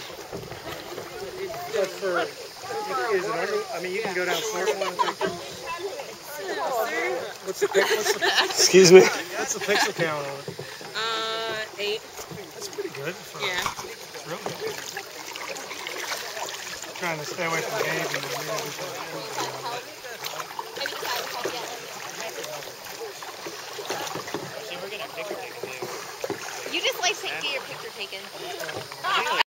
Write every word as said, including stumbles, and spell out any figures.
But for, is it under, I mean, you can go down Florida one and take. What's the, what's the, Excuse me? what's the pixel count on it? Uh, eight. That's pretty good. For, Yeah. It's real good. I'm trying to stay away from games and You just like to get your picture taken.